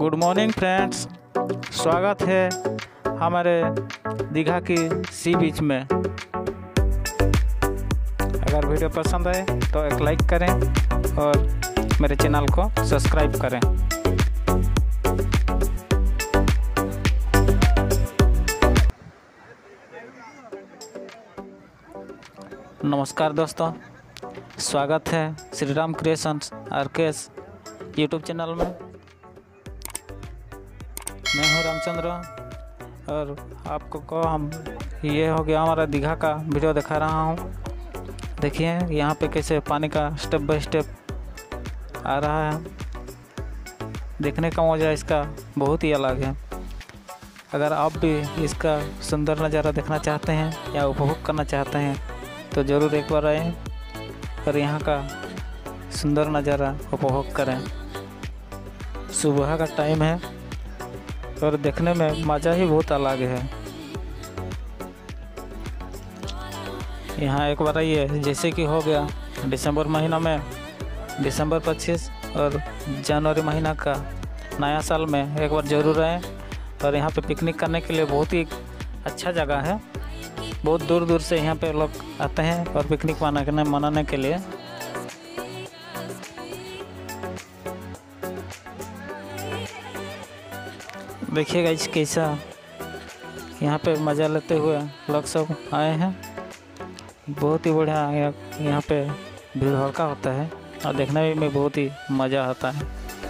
Good morning friends, स्वागत है हमारे दीघा की सी बीच में। अगर वीडियो पसंद आए तो एक लाइक करें और मेरे चैनल को सब्सक्राइब करें। नमस्कार दोस्तों, स्वागत है Shri Ram creations RKS YouTube channel में। मैं हूं रामचंद्र और आपको हम ये हो गया हमारा दीघा का वीडियो दिखा रहा हूं। देखिए यहाँ पे कैसे पानी का स्टेप बाय स्टेप आ रहा है। देखने का मज़ा इसका बहुत ही अलग है। अगर आप भी इसका सुंदर नज़ारा देखना चाहते हैं या उपभोग करना चाहते हैं तो ज़रूर एक बार आएँ और यहाँ का सुंदर नज़ारा उपभोग करें। सुबह का टाइम है और देखने में मज़ा ही बहुत अलग है। यहाँ एक बार आइए, जैसे कि हो गया दिसंबर महीना में दिसंबर 25 और जनवरी महीना का नया साल में एक बार ज़रूर आएँ। और यहाँ पे पिकनिक करने के लिए बहुत ही अच्छा जगह है। बहुत दूर दूर से यहाँ पे लोग आते हैं और पिकनिक मनाने के लिए। देखिएगा इस कैसा यहाँ पे मज़ा लेते हुए लोग सब आए हैं। बहुत ही बढ़िया यहाँ पे भीड़ भड़का होता है और देखने में बहुत ही मज़ा आता है।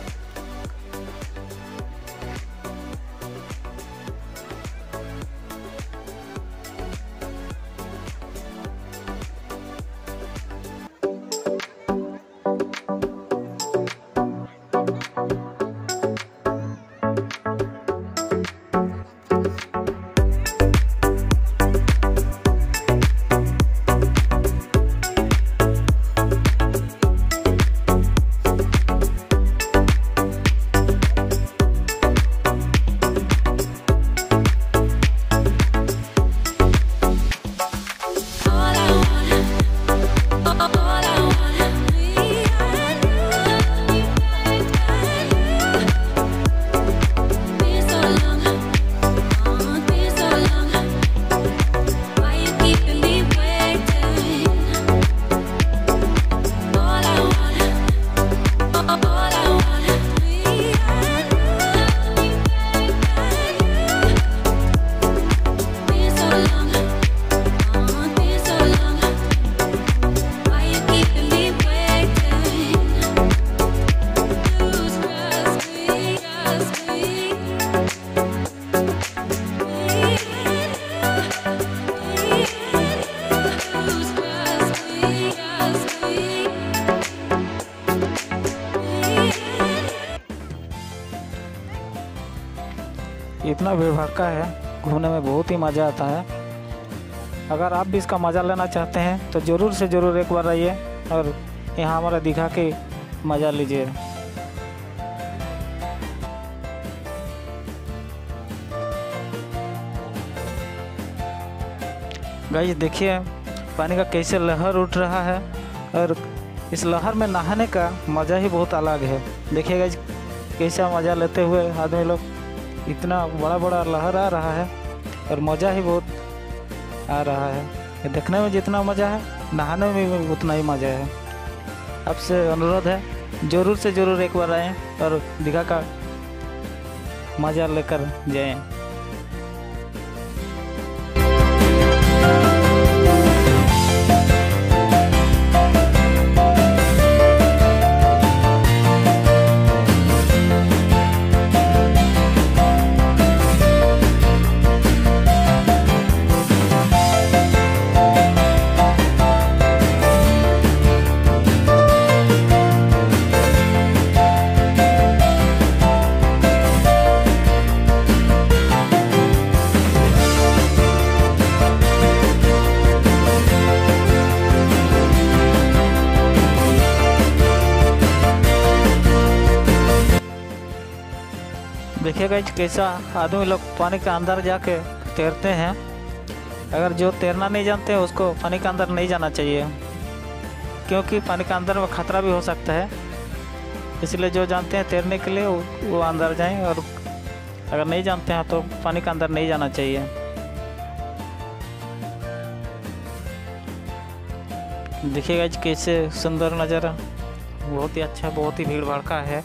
इतना भीड़ भड़का है, घूमने में बहुत ही मज़ा आता है। अगर आप भी इसका मज़ा लेना चाहते हैं तो ज़रूर से ज़रूर एक बार आइए और यहाँ हमारा दीघा के मज़ा लीजिए। गाइस देखिए पानी का कैसे लहर उठ रहा है और इस लहर में नहाने का मज़ा ही बहुत अलग है। देखिए गाइस कैसा मज़ा लेते हुए आदमी लोग, इतना बड़ा बड़ा लहर आ रहा है और मज़ा ही बहुत आ रहा है। देखने में जितना मज़ा है नहाने में भी उतना ही मज़ा है। आपसे अनुरोध है ज़रूर से ज़रूर एक बार आएँ और दीघा का मज़ा लेकर जाएं। देखिएगा कैसा आदमी लोग पानी के अंदर जाके तैरते हैं। अगर जो तैरना नहीं जानते हैं उसको पानी के अंदर नहीं जाना चाहिए, क्योंकि पानी के अंदर में खतरा भी हो सकता है। इसलिए जो जानते हैं तैरने के लिए वो अंदर जाएं, और अगर नहीं जानते हैं तो पानी के अंदर नहीं जाना चाहिए। देखिएगा कैसे सुंदर नज़ारा, बहुत ही अच्छा, बहुत ही भीड़ भड़का है।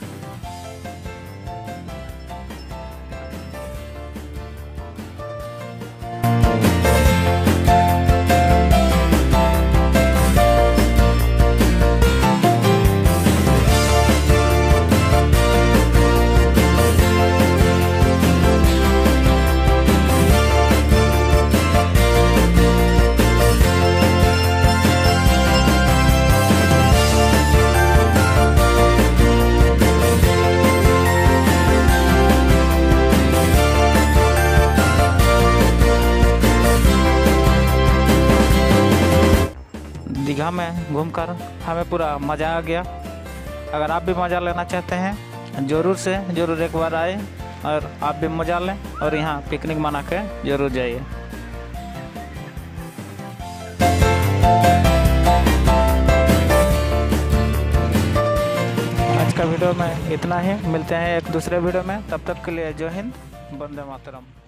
दीघा में घूमकर हमें पूरा मज़ा आ गया। अगर आप भी मज़ा लेना चाहते हैं ज़रूर से ज़रूर एक बार आए और आप भी मज़ा लें और यहाँ पिकनिक मना के ज़रूर जाइए। आज का वीडियो में इतना ही, मिलते हैं एक दूसरे वीडियो में, तब तक के लिए जय हिंद, वंदे मातरम।